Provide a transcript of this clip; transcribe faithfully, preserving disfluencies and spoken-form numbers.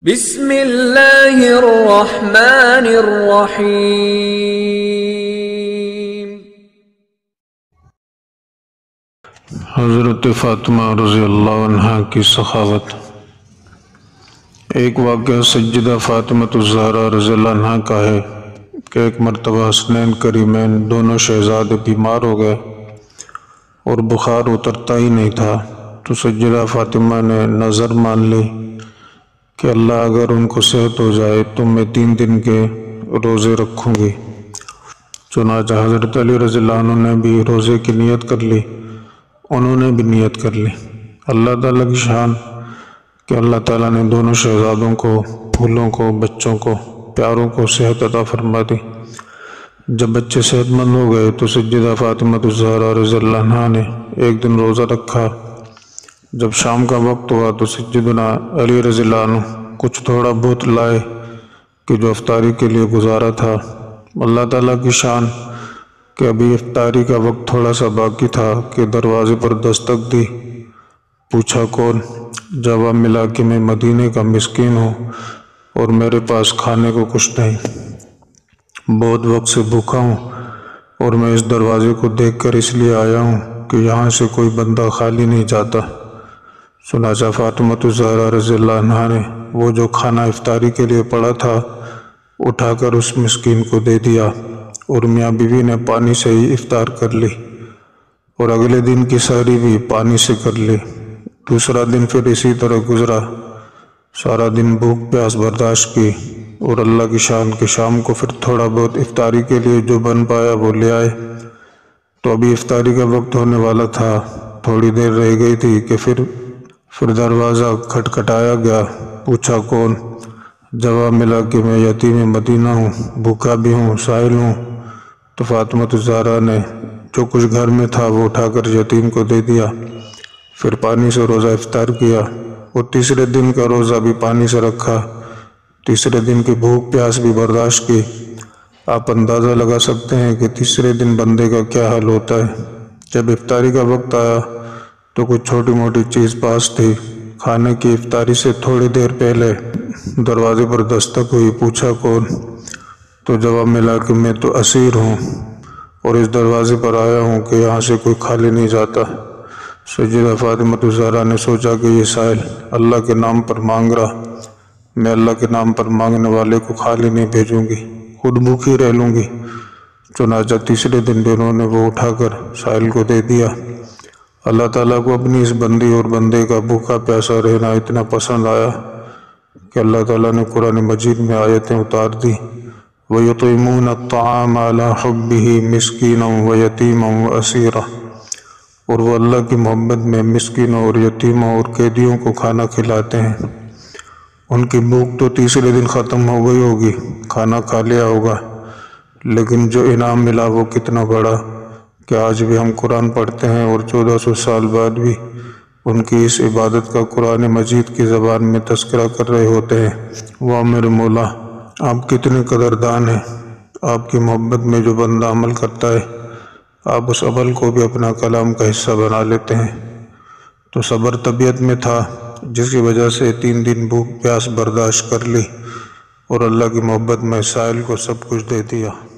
بسم اللہ الرحمن الرحیم۔ حضرت فاطمہ رضی اللہ عنہ کی سخاوت۔ ایک واقعہ سیدہ فاطمہ الزہرا رضی اللہ عنہ کا ہے کہ ایک مرتبہ حسنین کریمین دونوں شہزادے بیمار ہو گئے اور بخار اترتا ہی نہیں تھا، تو سیدہ فاطمہ نے نظر مان لی کہ اللہ اگر ان کو صحت ہو جائے تو میں تین دن کے روزے رکھوں گی۔ چنانچہ حضرت علی رضی اللہ عنہ نے بھی روزے کی نیت کر لی، انہوں نے بھی نیت کر لی۔ اللہ تعالیٰ کی شان کہ اللہ تعالیٰ نے دونوں شہزادوں کو، پھولوں کو، بچوں کو، پیاروں کو صحت عطا فرما دی۔ جب بچے صحت مند ہو گئے تو سیدہ فاطمہ الزہرا رضی اللہ عنہ نے ایک دن روزہ رکھا۔ جب شام کا وقت ہوا تو سیدنا علی رضی اللہ عنہ کچھ تھوڑا بہت لائے کہ جو افطاری کے لیے گزارا تھا۔ اللہ تعالیٰ کی شان کہ ابھی افطاری کا وقت تھوڑا سا باقی تھا کہ دروازے پر دستک دی۔ پوچھا کون؟ جواب ملا کہ میں مدینے کا مسکین ہوں اور میرے پاس کھانے کو کچھ نہیں، بہت وقت سے بھوکا ہوں اور میں اس دروازے کو دیکھ کر اس لیے آیا ہوں کہ یہاں سے کوئی بندہ خالی نہیں جاتا۔ چنانچہ فاطمہ الزہرا رضی اللہ عنہا نے وہ جو کھانا افطاری کے لیے پڑا تھا اٹھا کر اس مسکین کو دے دیا اور میاں بیوی نے پانی سے ہی افطار کر لی اور اگلے دن کی سحری بھی پانی سے کر لی۔ دوسرا دن پھر اسی طرح گزرا، سارا دن بھوک پیاس برداشت کی اور اللہ کی شان کے شام کو پھر تھوڑا بہت افطاری کے لیے جو بن پایا وہ لے آئے۔ تو ابھی افطاری کا وقت ہونے والا تھا، تھوڑی دیر رہ گئی تھی کہ پھر پھر دروازہ کھٹکھٹایا گیا۔ پوچھا کون؟ جواب ملا کہ میں یتیم مدینہ ہوں، بھوکا بھی ہوں، سائل ہوں۔ تو فاطمہ الزہرا نے جو کچھ گھر میں تھا وہ اٹھا کر یتیم کو دے دیا، پھر پانی سے روزہ افطار کیا اور تیسرے دن کا روزہ بھی پانی سے رکھا، تیسرے دن کی بھوک پیاس بھی برداشت کی۔ آپ اندازہ لگا سکتے ہیں کہ تیسرے دن بندے کا کیا حال ہوتا ہے۔ جب افطاری کا وقت آیا تو کچھ چھوٹی موٹی چیز پاس تھی۔ کھانے کی افطاری سے تھوڑی دیر پہلے دروازے پر دستک ہوئی۔ پوچھا کون؟ تو جواب ملا کہ میں تو اسیر ہوں اور اس دروازے پر آیا ہوں کہ یہاں سے کوئی خالی نہیں جاتا۔ سیدہ فاطمہ الزہرا نے سوچا کہ یہ سائل اللہ کے نام پر مانگ رہا، میں اللہ کے نام پر مانگنے والے کو خالی نہیں بھیجوں گی، خود بھوکی رہ لوں گی۔ چنانچہ تیسرے دن بھی انہوں نے وہ اٹھا کر سائل کو دے دیا۔ اللہ تعالیٰ کو اپنی اس بندی اور بندے کا بھوکا پیاسا رہنا اتنا پسند آیا کہ اللہ تعالیٰ نے قرآن مجید میں آیتیں اتار دی۔ وَيُطْعِمُونَ الطَّعَامَ عَلَىٰ حُبِّهِ مِسْكِينًا وَيَتِيمًا وَأَسِيرًا، اور وہ اللہ کی محبت میں مسکینوں اور یتیموں اور قیدیوں کو کھانا کھلاتے ہیں۔ ان کی بھوک تو تیسرے دن ختم ہو گئی ہوگی، کھانا کھا لیا ہوگا، لیکن جو انعام ملا وہ کتنا بڑا کہ آج بھی ہم قرآن پڑھتے ہیں اور چودہ سو سال بعد بھی ان کی اس عبادت کا قرآن مجید کی زبان میں تذکرہ کر رہے ہوتے ہیں۔ واہ میرے مولا، آپ کتنے قدردان ہیں۔ آپ کی محبت میں جو بندہ عمل کرتا ہے آپ اس عمل کو بھی اپنا کلام کا حصہ بنا لیتے ہیں۔ تو صبر طبیعت میں تھا جس کی وجہ سے تین دن بھوک پیاس برداشت کر لی اور اللہ کی محبت میں سائل کو سب کچھ دے دیا۔